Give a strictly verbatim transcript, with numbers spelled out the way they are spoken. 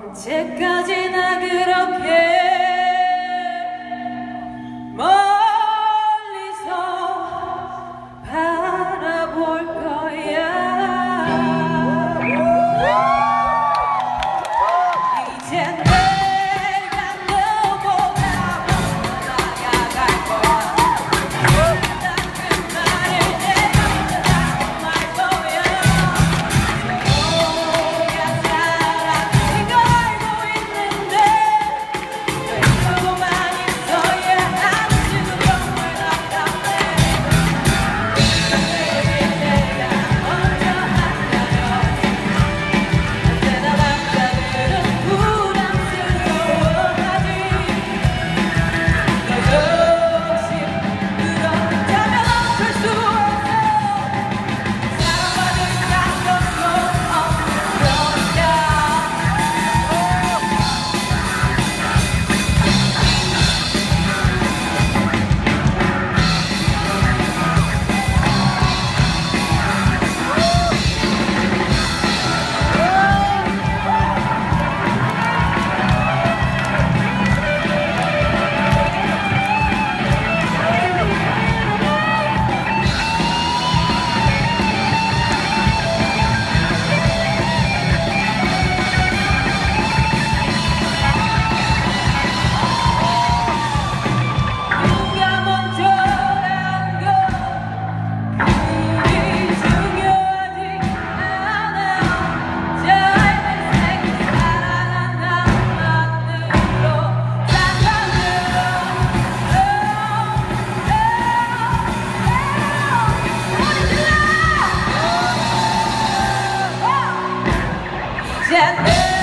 언제까지나 그렇게 멀리서 바라볼 거야. 이제 내가 너보다 나아갈 거야. 그 말을 내가 말 거야. 서로가 사랑인 걸 알고 있는데 왜 그러고만 있어야 하는지도 정말 답답해. 내가 먼저 한다면 언제나 남자들은 부담스러워하지. 너 역시 그렇다면 어쩔 수 없어. 사랑받을 자격도 없는 거야. 누가 먼저란 건 그리 중요하지 않아. 짧은 생이 사랑한다만으로 사랑은 소리 질러! 이제